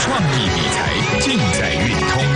创意理财尽在运通。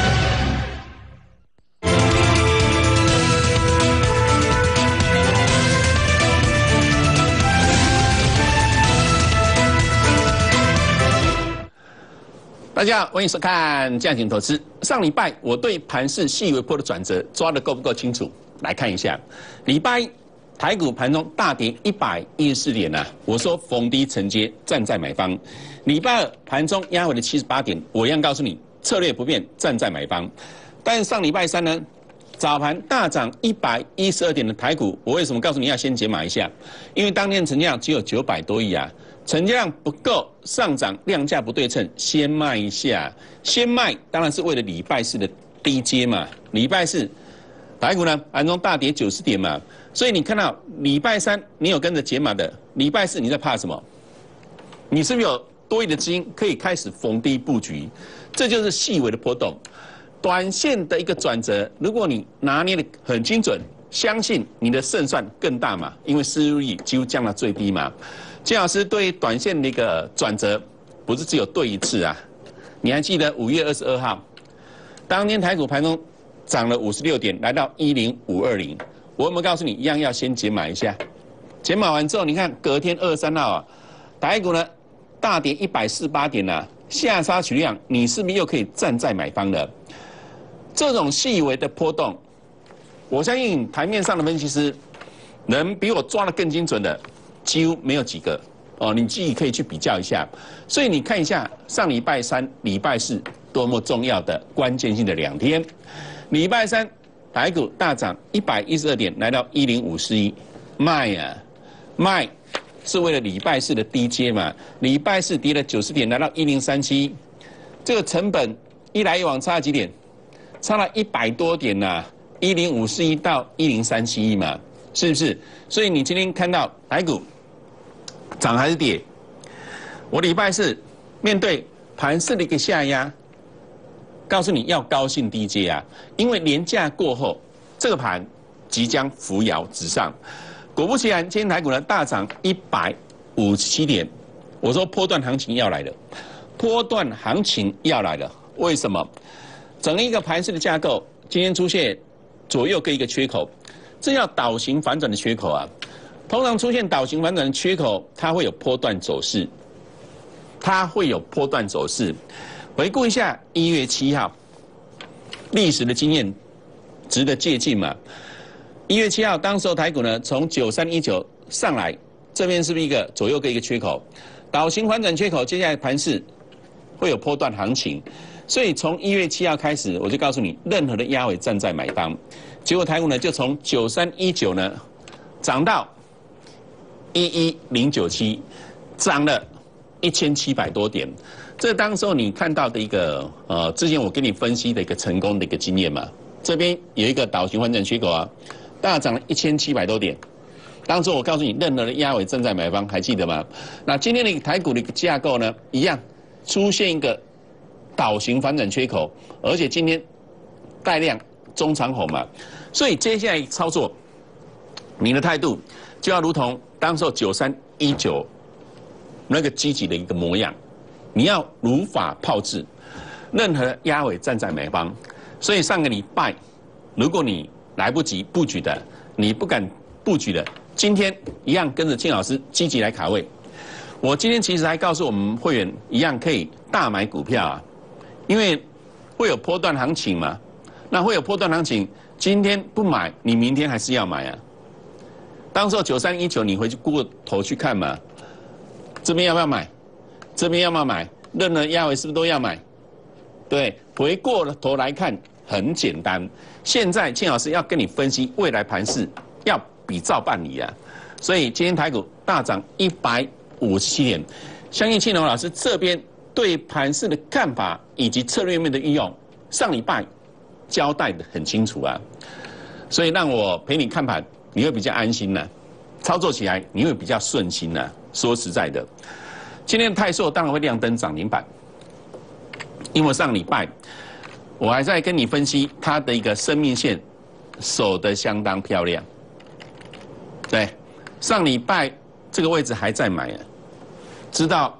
大家好，欢迎收看《价钱投资》。上礼拜我对盘势细微波的转折抓得够不够清楚？来看一下，礼拜一台股盘中大跌114点啊，我说逢低承接，站在买方。礼拜二盘中压回了78点，我一样告诉你策略不变，站在买方。但上礼拜三呢，早盘大涨112点的台股，我为什么告诉你要先解码一下？因为当天成交量只有900多亿啊。成交量不够，上涨量价不对称，先卖一下。先卖当然是为了礼拜四的低阶嘛。礼拜四台股呢盘中大跌90点嘛，所以你看到礼拜三你有跟着解码的，礼拜四你在怕什么？你是不是有多余的资金可以开始逢低布局？这就是细微的波动，短线的一个转折。如果你拿捏的很精准，相信你的胜算更大嘛，因为失误率几乎降到最低嘛。金老师对短线的一个转折，不是只有对一次啊。你还记得5月22号，当天台股盘中涨了56点，来到10520。我有没有告诉你一样要先解码一下？解码完之后，你看隔天23号啊，台股呢大跌148点啊，下杀取量，你是不是又可以站在买方了？这种细微的波动，我相信台面上的分析师能比我抓得更精准的，几乎没有几个哦，你自己可以去比较一下。所以你看一下上礼拜三、礼拜四多么重要的关键性的2天。礼拜三台股大涨112点，来到10541，卖啊卖，是为了礼拜四的低阶嘛。礼拜四跌了90点，来到10371，这个成本一来一往差几点？差了100多点呐，10541到10371嘛，是不是？所以你今天看到台股涨还是跌？我礼拜四面对盘势的一个下压，告诉你要高兴低接啊，因为连假过后，这个盘即将扶摇直上。果不其然，今天台股呢大涨157点，我说波段行情要来了，波段行情要来了。为什么？整个一个盘势的架构，今天出现左右各一个缺口，这叫倒型反转的缺口啊。通常出现倒型反转的缺口，它会有波段走势，它会有波段走势。回顾一下1月7号，历史的经验值得借鉴嘛。1月7号，当时候台股呢从9319上来，这边是不是一个左右各一个缺口？倒型反转缺口，接下来盘势会有波段行情。所以从1月7号开始，我就告诉你，任何的压尾站在买方。结果台股呢就从9319呢涨到11097，涨了1700多点。这当时候你看到的一个之前我给你分析的一个成功的一个经验嘛。这边有一个倒型反转缺口啊，大涨了1700多点。当时我告诉你，任何的压尾站在买方，还记得吗？那今天的台股的一个架构呢，一样出现一个倒型反转缺口，而且今天带量中长红嘛，所以接下来操作，你的态度就要如同当时候9319那个积极的一个模样，你要如法炮制，任何压尾站在买方。所以上个礼拜，如果你来不及布局的，你不敢布局的，今天一样跟着金老师积极来卡位。我今天其实还告诉我们会员，一样可以大买股票啊。因为会有波段行情嘛，那会有波段行情，今天不买，你明天还是要买啊。当时候9319，你回去过头去看嘛，这边要不要买？这边要不要买？任何压尾是不是都要买？对，回过了头来看，很简单。现在庆老师要跟你分析未来盘势，要比照办理啊。所以今天台股大涨157点，相信庆龙老师这边对盘势的看法以及策略面的运用，上礼拜交代的很清楚啊，所以让我陪你看盘，你会比较安心呢，操作起来你会比较顺心呢。说实在的，今天的泰硕当然会亮灯涨停板，因为上礼拜我还在跟你分析它的一个生命线守得相当漂亮，对，上礼拜这个位置还在买啊，知道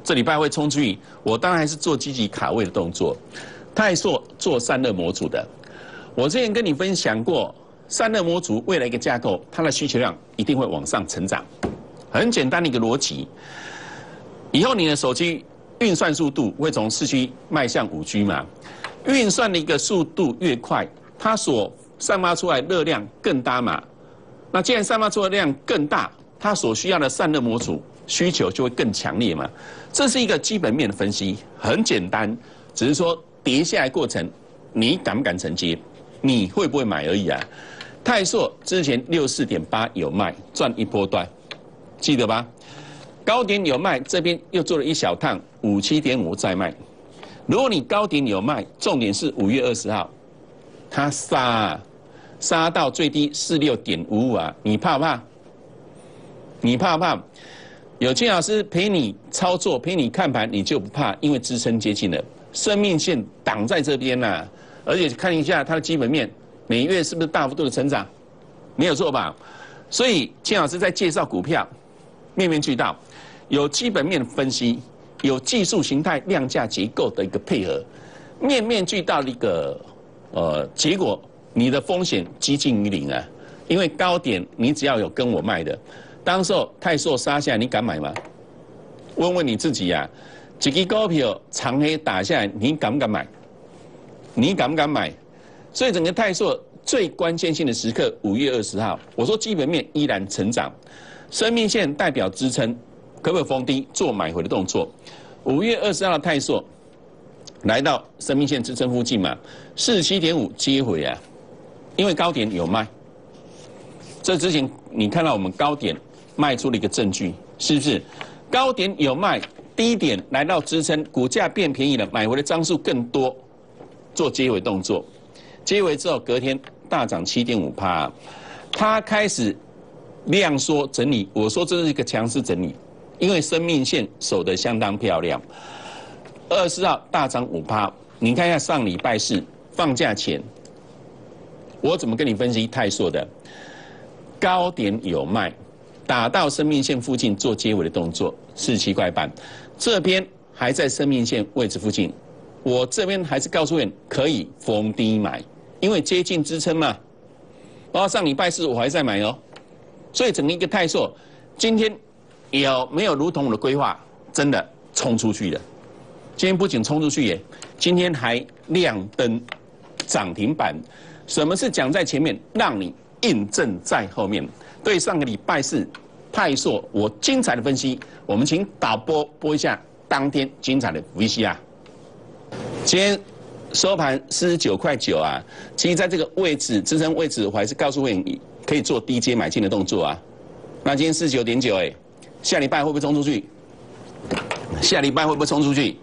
这礼拜会冲出去，我当然还是做积极卡位的动作。泰硕做散热模组的，我之前跟你分享过，散热模组未来一个架构，它的需求量一定会往上成长。很简单的一个逻辑，以后你的手机运算速度会从4G 迈向5G 嘛，运算的一个速度越快，它所散发出来热量更大嘛。那既然散发出来的量更大，它所需要的散热模组需求就会更强烈嘛。这是一个基本面的分析，很简单，只是说跌下来过程，你敢不敢承接，你会不会买而已啊。泰硕之前64.8有卖，赚一波段，记得吧？高点有卖，这边又做了一小趟57.5再卖。如果你高点有卖，重点是5月20号，它杀到最低46.55啊，你怕不怕？你怕不怕？有金老师陪你操作，陪你看盘，你就不怕，因为支撑接近了，生命线挡在这边呐。而且看一下它的基本面，每月是不是大幅度的成长？没有错吧？所以金老师在介绍股票，面面俱到，有基本面分析，有技术形态量价结构的一个配合，面面俱到的一个结果，你的风险接近于零啊。因为高点你只要有跟我卖的。当时候泰硕杀下来，你敢买吗？问问你自己呀、一支股票长黑打下来，你敢不敢买？你敢不敢买？所以整个泰硕最关键性的时刻，5月20号，我说基本面依然成长，生命线代表支撑，可不可以逢低做买回的动作？5月20号的泰硕来到生命线支撑附近嘛，47.5接回啊，因为高点有卖。这之前你看到我们高点卖出了一个证据，是不是？高点有卖，低点来到支撑，股价变便宜了，买回的张数更多，做接回动作。接回之后，隔天大涨7.5%，它开始量缩整理。我说这是一个强势整理，因为生命线守得相当漂亮。24号大涨5%，你看一下上礼拜四放假前，我怎么跟你分析泰硕的？高点有卖，打到生命线附近做接尾的动作，47块半，这边还在生命线位置附近，我这边还是告诉你可以逢低买，因为接近支撑嘛。包括上礼拜四我还在买哦，所以整个一个泰硕，今天有没有如同我的规划，真的冲出去了？今天不仅冲出去耶，今天还亮灯涨停板。什么是讲在前面，让你印证在后面？对上个礼拜四泰硕我精彩的分析，我们请导播播一下当天精彩的 VCR。今天收盘49.9块啊，其实在这个位置支撑位置，我还是告诉会员可以做低阶买进的动作啊。那今天49.9哎，下礼拜会不会冲出去？下礼拜会不会冲出去？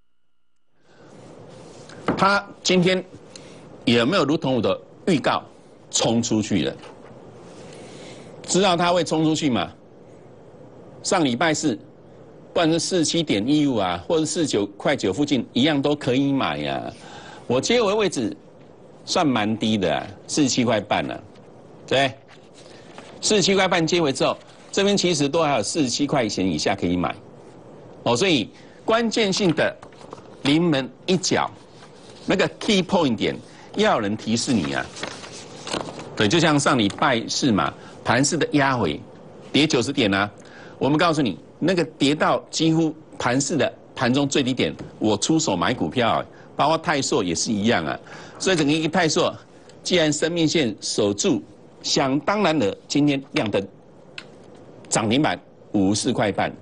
它今天有没有如同我的预告冲出去了？知道它会冲出去吗？上礼拜四，不管是47.15啊，或者49.9块附近，一样都可以买呀、啊。我接回位置算蛮低的、啊，47块半了、啊，对，47块半接回之后，这边其实都还有47块钱以下可以买，哦，所以关键性的临门一脚，那个 key point 点要有人提示你啊。对，就像上礼拜四嘛，盘势的压回，跌90点啊，我们告诉你，那个跌到几乎盘势的盘中最低点，我出手买股票，包括泰硕也是一样啊。所以整个一个泰硕，既然生命线守住，想当然的，今天亮灯，涨停板54块半。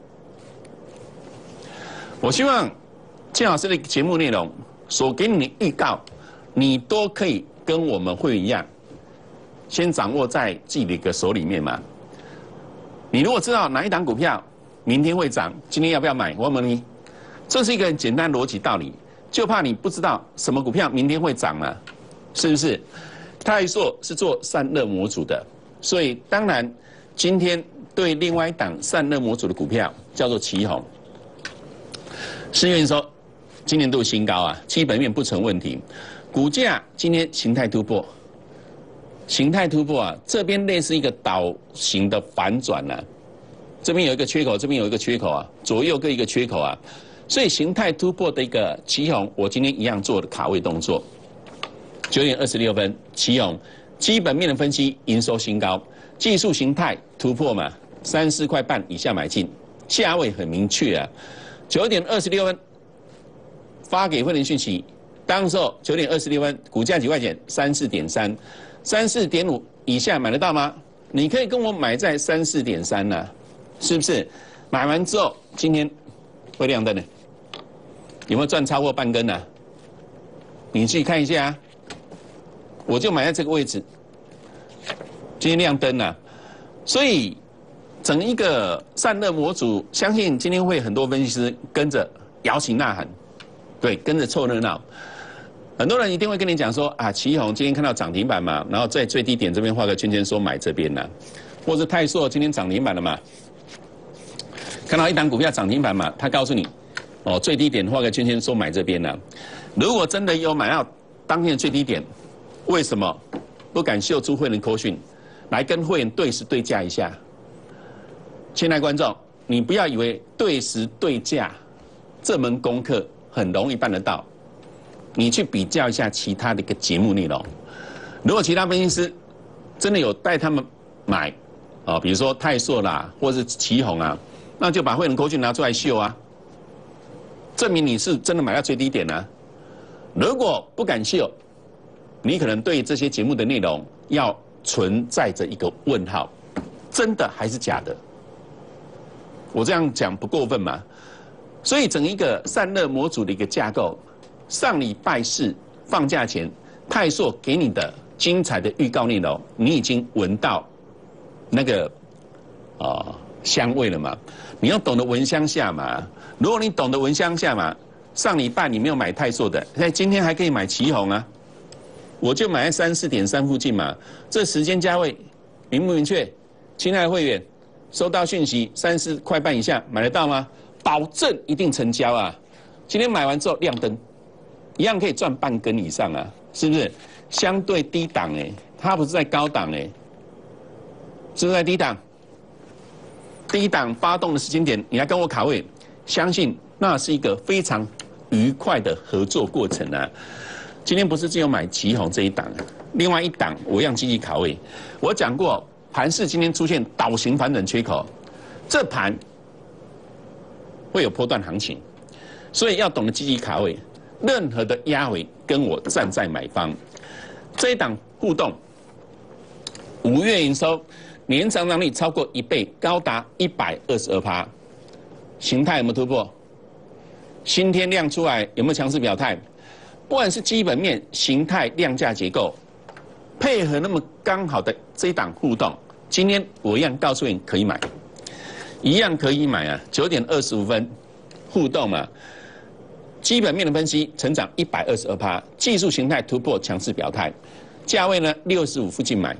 我希望金老师的节目内容所给你的预告，你都可以跟我们会员一样，先掌握在自己的一个手里面嘛。你如果知道哪一档股票明天会涨，今天要不要买？我问你，这是一个很简单逻辑道理，就怕你不知道什么股票明天会涨嘛，是不是？泰硕是做散热模组的，所以当然今天对另外一档散热模组的股票叫做奇鋐，市营收今年度新高啊，基本面不成问题，股价今天形态突破。形态突破啊，这边类似一个倒型的反转啊， 这边有一个缺口，这边有一个缺口啊，左右各一个缺口啊，所以形态突破的一个奇鋐，我今天一样做的卡位动作。9点26分，奇鋐基本面的分析，营收新高，技术形态突破嘛，34块半以下买进，价位很明确啊。9点26分发给会员讯息，当时候9点26分，股价几块钱？34.3， 34.5以下买得到吗？你可以跟我买在34.3呢，是不是？买完之后，今天会亮灯的，有没有赚超过半根呢？你去看一下啊。我就买在这个位置，今天亮灯了，所以整一个散热模组，相信今天会很多分析师跟着摇旗呐喊，对，跟着凑热闹。很多人一定会跟你讲说啊，奇鋐今天看到涨停板嘛，然后在最低点这边画个圈圈说买这边呢，或者泰硕今天涨停板了嘛，看到一档股票涨停板嘛，他告诉你哦最低点画个圈圈说买这边呢。如果真的有买到当天的最低点，为什么不敢秀出会员扣讯，来跟会员对时对价一下？亲爱的观众，你不要以为对时对价这门功课很容易办得到，你去比较一下其他的一个节目内容。如果其他分析师真的有带他们买，哦，比如说泰硕啦，或是奇鋐啊，那就把会员扣讯拿出来秀啊，证明你是真的买到最低点啊。如果不敢秀，你可能对这些节目的内容要存在着一个问号，真的还是假的？我这样讲不过分嘛？所以整一个散热模组的一个架构，上礼拜四放假前，泰硕给你的精彩的预告内容，你已经闻到那个香味了嘛？你要懂得闻香下马。如果你懂得闻香下马，上礼拜你没有买泰硕的，今天还可以买奇鋐啊。我就买在34.3附近嘛，这时间价位明不明确？亲爱的会员，收到讯息34块半以下买得到吗？保证一定成交啊！今天买完之后亮灯，一样可以赚半根以上啊，是不是？相对低档它不是在高档是不是在低档？低档发动的时间点，你来跟我卡位，相信那是一个非常愉快的合作过程啊！今天不是只有买奇鋐这一档，另外一档我一样积极卡位。我讲过，盘势今天出现倒型反转缺口，这盘会有波段行情，所以要懂得积极卡位。任何的压回，跟我站在买方。这一档互动，5月营收年成长率超过1倍，高达122%，形态有没有突破？新天亮出来有没有强势表态？不管是基本面、形态、量价结构，配合那么刚好的这一档互动，今天我一样告诉你可以买，一样可以买啊！9点25分，互动嘛，基本面的分析成长122%，技术形态突破强势表态，价位呢65附近买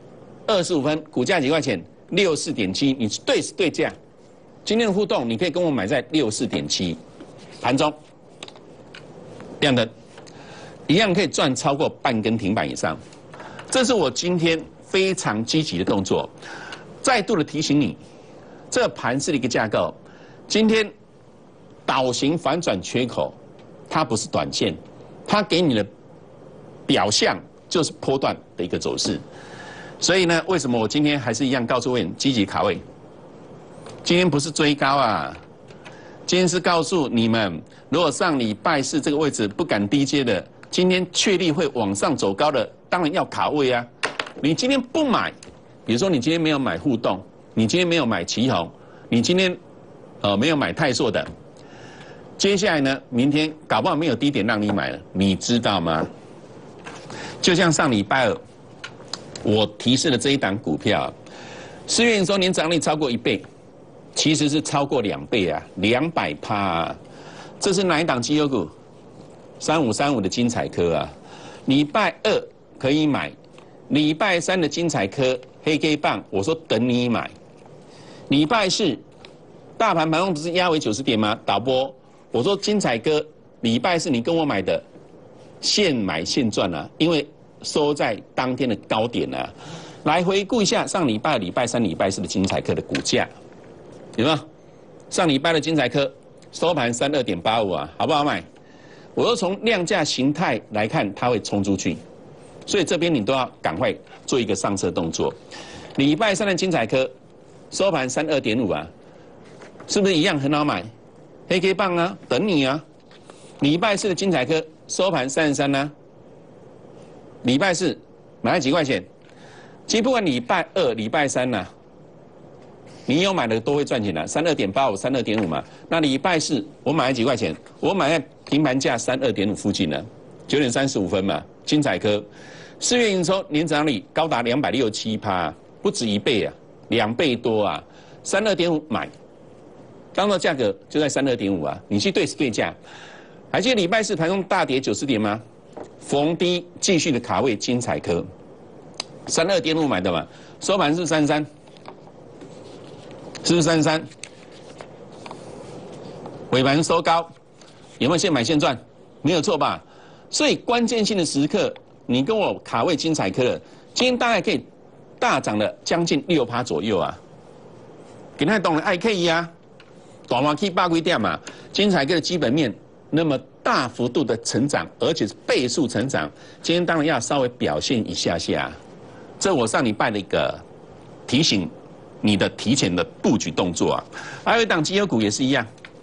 ，25分，股价几块钱？64.7，你对时对价，今天的互动你可以跟我买在64.7，盘中亮灯。一样可以赚超过半根停板以上，这是我今天非常积极的动作。再度的提醒你，这盘势的一个架构，今天倒型反转缺口，它不是短线，它给你的表象就是波段的一个走势。所以呢，为什么我今天还是一样告诉会员积极卡位？今天不是追高啊，今天是告诉你们，如果上礼拜四这个位置不敢低接的。今天确立会往上走高的，当然要卡位啊！你今天不买，比如说你今天没有买互动，你今天没有买奇鋐，你今天没有买泰硕的，接下来呢，明天搞不好没有低点让你买了，你知道吗？就像上礼拜二我提示的这一档股票，4月营收年涨率超过1倍，其实是超过2倍啊，200%啊！这是哪一档绩优股？3535的精彩科啊，礼拜二可以买，礼拜三的精彩科黑 K 棒，我说等你买。礼拜四大盘盘中不是压为90点吗？导播，我说精彩科礼拜四你跟我买的，现买现赚啊，因为收在当天的高点啊。来回顾一下上礼拜、礼拜三、礼拜四的精彩科的股价， 有没有？上礼拜的精彩科收盘32.85啊，好不好买？我又从量价形态来看，它会冲出去，所以这边你都要赶快做一个上车动作。礼拜三的精彩科收盘32.5啊，是不是一样很好买？黑 K 棒啊，等你啊。礼拜四的精彩科收盘33啊，礼拜四买了几块钱？其实不管礼拜二、礼拜三呐、你有买的都会赚钱的，32.85、32.5嘛。那礼拜四我买了几块钱？我买在平盘价32.5附近呢，9:35嘛。精彩科4月营收年增长率高达267%，不止1倍啊，2倍多啊。32.5买，当时价格就在32.5啊，你去对价。还记得礼拜四盘中大跌90点吗？逢低继续的卡位精彩科，32.5买的嘛，收盘是33，是不是33？尾盘收高，有没有现买现赚？没有错吧？所以关键性的时刻，你跟我卡位精彩科了，今天大概可以大涨了将近6%左右啊！给他懂了爱 K 啊，短华 K 8几点嘛？精彩科的基本面那么大幅度的成长，而且是倍数成长，今天当然要稍微表现一下下。这我上礼拜的一个提醒你的提前的布局动作啊。还有一档绩优股也是一样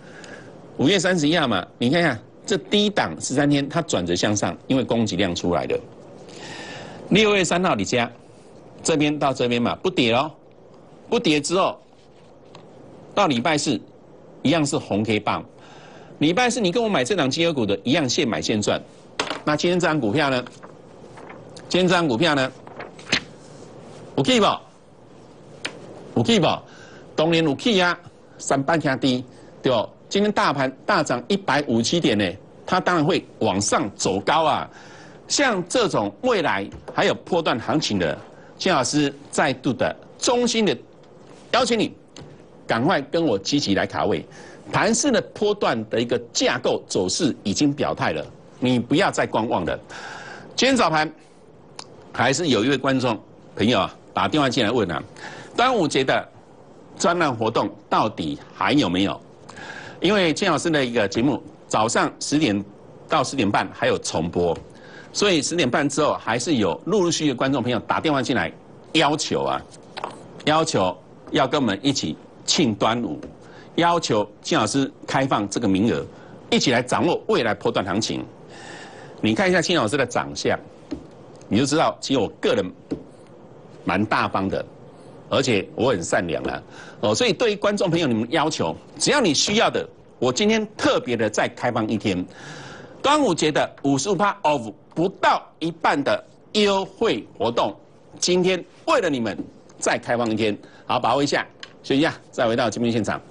，5月31号嘛，你看看这低档13天它转折向上，因为供给量出来的。6月3号你家这边到这边嘛，不跌哦，不跌之后到礼拜四一样是红 K 棒。礼拜四你跟我买这档绩优股的一样，现买现赚。那今天这档股票呢？今天这档股票呢？有起不？有起不？当然有起啊，3板卡低，对不？今天大盘大涨157点呢，它当然会往上走高啊。像这种未来还有波段行情的，金老师再度的衷心的邀请你，赶快跟我积极来卡位。盘势的波段的一个架构走势已经表态了，你不要再观望了。今天早盘还是有一位观众朋友啊打电话进来问啊，端午节的专栏活动到底还有没有？因为金老师的一个节目早上10点到10点半还有重播，所以10点半之后还是有陆续的观众朋友打电话进来要求要跟我们一起庆端午。要求金老师开放这个名额，一起来掌握未来波段行情。你看一下金老师的长相，你就知道，其实我个人蛮大方的，而且我很善良啊。所以对于观众朋友你们要求，只要你需要的，我今天特别的再开放一天，端午节的55% off 不到一半的优惠活动，今天为了你们再开放一天，好，把握一下，休息一下，再回到节目现场。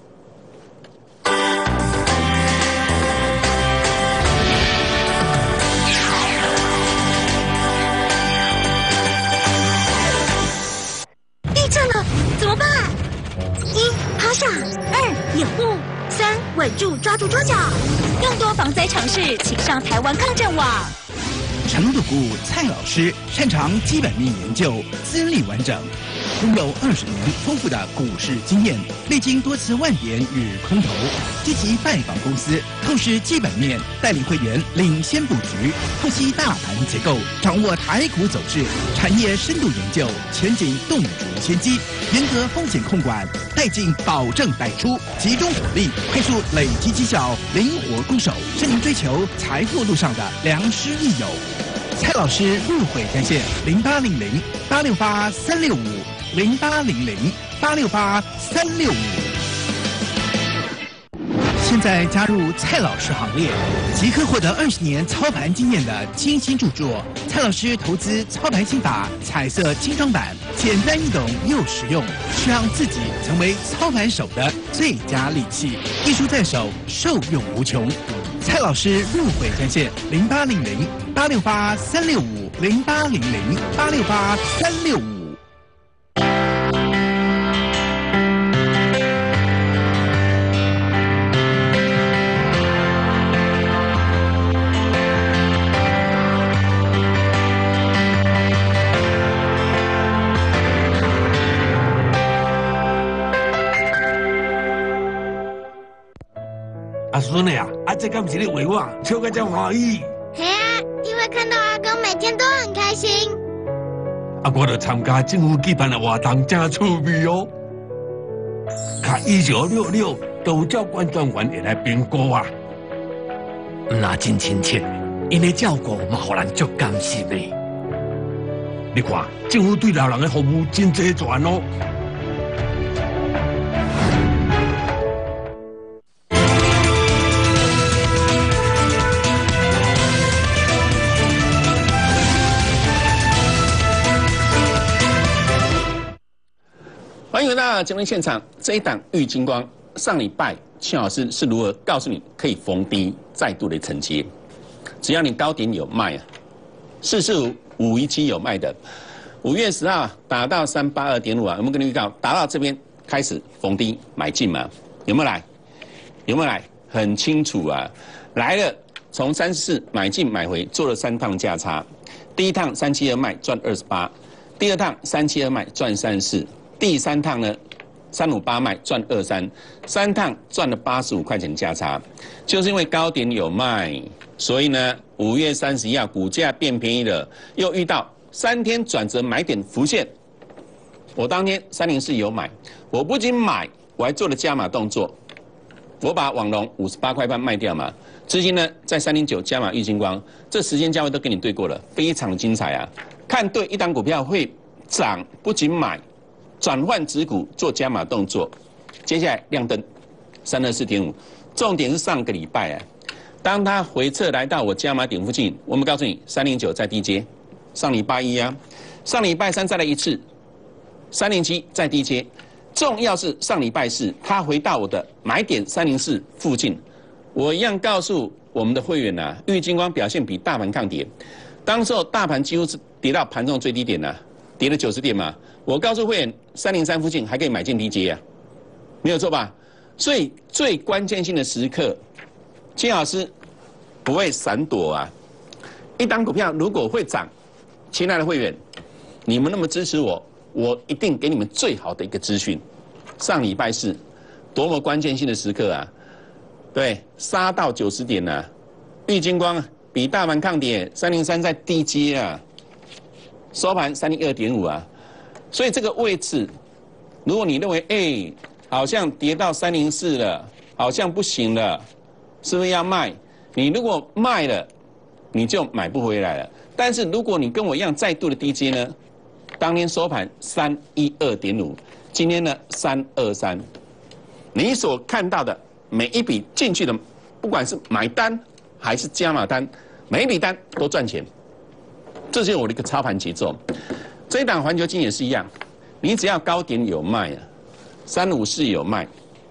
2掩护，3稳住抓住桌角。更多防灾常识，请上台湾抗震网。 成都股蔡老师擅长基本面研究，资历完整，拥有20年丰富的股市经验，历经多次万点与空头，积极拜访公司，透视基本面，带领会员领先布局，剖析大盘结构，掌握台股走势，产业深度研究，前景洞烛先机，严格风险控管，带进保证带出，集中火力，快速累积绩效，灵活攻守，是您追求财富路上的良师益友。蔡老师入会专线0800-868-365，0800-868-365。现在加入蔡老师行列，即刻获得20年操盘经验的精心著作《蔡老师投资操盘心法》彩色精装版，简单易懂又实用，是让自己成为操盘手的最佳利器。一书在手，受用无穷。蔡老师入会专线0800-868-365，0800-868-365。 孙的啊！啊，这敢不是你为我笑个这欢喜？ 嘿啊，因为看到阿公每天都很开心。 啊，我就参加政府举办的活动，真趣味哦。卡1966都教官专员会来评估啊。 那真亲切，因的照顾嘛，互人足甘心的。 你看，政府对老人的服务真齐全哦。 欢迎回到节目现场。这一档玉金光，上礼拜邱老师是如何告诉你可以逢低再度的承接？只要你高点有卖啊，445-517有卖的，5月10号打到382.5啊，有没有跟你预告？打到这边开始逢低买进嘛？有没有来？有没有来？很清楚啊，来了，从34买进买回，做了3趟价差。第一趟372卖赚28，第二趟372卖赚34。第3趟呢，358卖赚23，3趟赚了85块钱价差，就是因为高点有卖，所以呢，5月31号股价变便宜了，又遇到3天转折买点浮现，我当天304有买，我不仅买，我还做了加码动作，我把网龙58块半卖掉嘛，资金呢在309加码玉金光，这时间价位都跟你对过了，非常的精彩啊！看对一档股票会涨，不仅买。转换持股做加码动作，接下来亮灯324.5，重点是上个礼拜啊，当它回撤来到我加码点附近，我们告诉你309在低接，上礼拜一啊，上礼拜三再来一次，307在低接，重要是上礼拜四它回到我的买点304附近，我一样告诉我们的会员啊，玉金光表现比大盘抗跌，当时候大盘几乎是跌到盘中最低点啊，跌了90点嘛。我告诉会员，303附近还可以买进低接啊，没有错吧？所以最关键性的时刻，金老师不会闪躲啊。一档股票如果会涨，亲爱的会员，你们那么支持我，我一定给你们最好的一个资讯。上礼拜四，多么关键性的时刻啊！对，杀到90点啊，玉金光比大盘抗跌，303在低接啊，收盘302.5啊。所以这个位置，如果你认为好像跌到304了，好像不行了，是不是要卖？你如果卖了，你就买不回来了。但是如果你跟我一样再度的低接呢，当天收盘312.5，今天呢323，你所看到的每一笔进去的，不管是买单还是加码单，每一笔单都赚钱，这就是我的一个操盘节奏。这一档环球金也是一样，你只要高点有卖啊，354有卖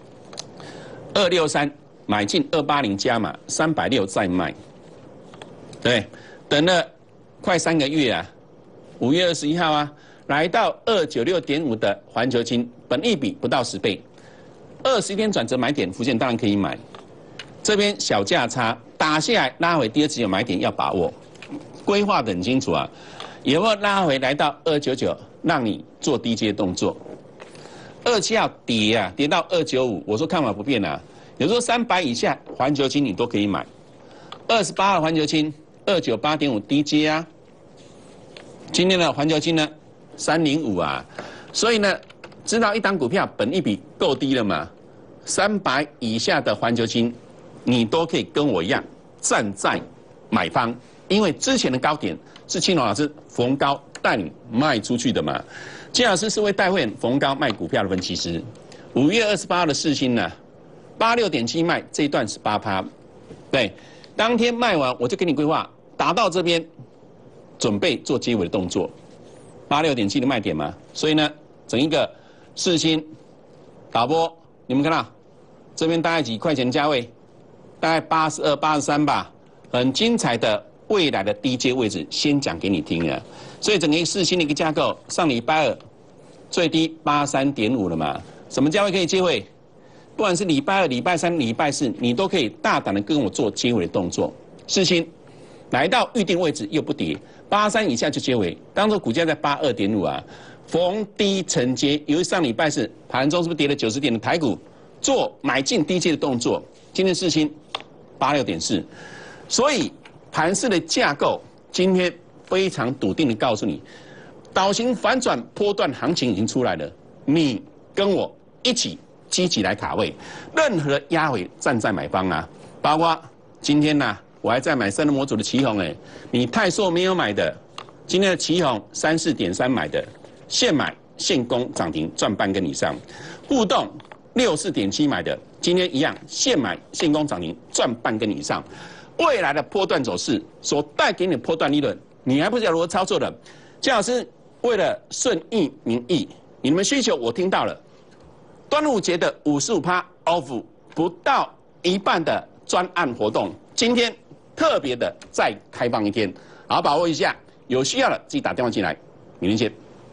，263买进，280加码，360再卖，对，等了快3个月啊，5月21号啊，来到296.5的环球金，本益比不到10倍，21天转折买点浮现当然可以买，这边小价差打下来拉回第二次有买点要把握，规划得很清楚啊。有没有拉回来到299，让你做低阶动作？27号跌啊，跌到295，我说看法不变啊。有时候300以下环球金你都可以买。28号环球金298.5低阶啊。今天的环球金呢305啊，所以呢，知道一档股票本益比够低了嘛？300以下的环球金，你都可以跟我一样站在买方，因为之前的高点是青龙老师逢高带你卖出去的嘛。金老师是为带会员逢高卖股票的分析师。5月28号的世新呢，86.7卖，这一段是8%，对，当天卖完我就给你规划，达到这边准备做接尾的动作，86.7的卖点嘛。所以呢，整一个世新导播，你们看到这边大概几块钱价位，大概82、83吧，很精彩的。未来的低阶位置先讲给你听啊，所以整个世新的一个架构，上礼拜二最低83.5了嘛，什么价位可以接回？不管是礼拜二、礼拜三、礼拜四，你都可以大胆的跟我做接回的动作。世新来到预定位置又不跌，83以下就接回，当做股价在82.5啊，逢低承接。由于上礼拜四盘中是不是跌了90点的台股，做买进低阶的动作， 今天世新86.4，所以盘势的架构今天非常笃定的告诉你，倒型反转波段行情已经出来了，你跟我一起积极来卡位，任何的压回站在买方啊，包括今天呢、我还在买散热模组的奇鋐哎，你泰硕没有买的，今天的奇鋐34.3买的，现买现攻涨停赚半根以上，互动64.7买的，今天一样现买现攻涨停赚半根以上，未来的波段走势所带给你的波段利润，你还不知道如何操作的？姜老师为了顺应民意，你们需求我听到了，端午节的55% off 不到一半的专案活动，今天特别的再开放一天，好好把握一下，有需要的自己打电话进来，明天见。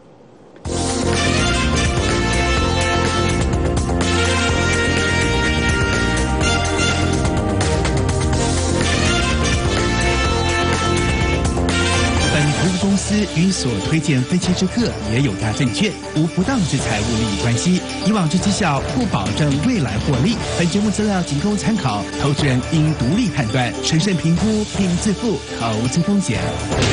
公司与所推荐分期之客也有大证券无不当之财务利益关系，以往之绩效不保证未来获利。本节目资料仅供参考，投资人应独立判断、审慎评估并自负投资风险。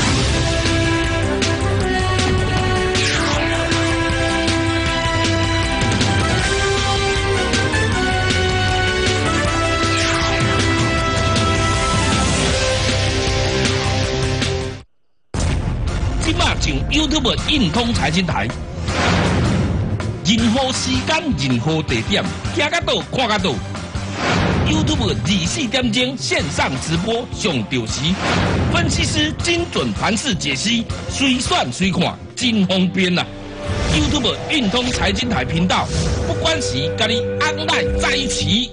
上 YouTube 运通财经台，任何时间、任何地点，听得到、看得到。YouTube 24点钟线上直播上到时，分析师精准盘势解析，随选随看，真方便啊 ！YouTube 运通财经台频道，不管时，跟你安赖在一起。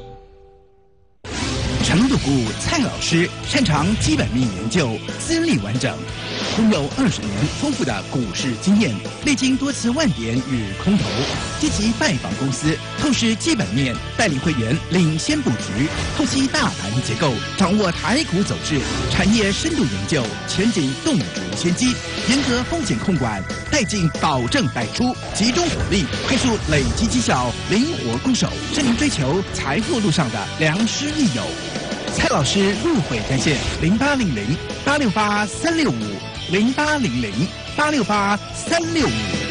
成都股蔡老师擅长基本面研究，资历完整。拥有20年丰富的股市经验，历经多次万点与空头，积极拜访公司，透视基本面，带领会员领先布局，透析大盘结构，掌握台股走势，产业深度研究，前景洞烛先机，严格风险控管，带进保证带出，集中火力，快速累积绩效，灵活攻守，是您追求财富路上的良师益友。蔡老师入会专线0800-868-365。0800-868-365。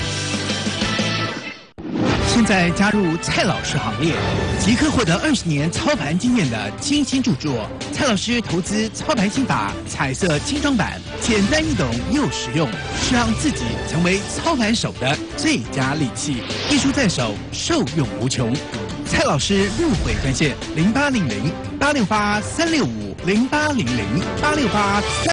现在加入蔡老师行列，即刻获得20年操盘经验的精心著作《蔡老师投资操盘心法》彩色精装版，简单易懂又实用，是让自己成为操盘手的最佳利器。一书在手，受用无穷。蔡老师入会专线0800-868-365。0800-868-365。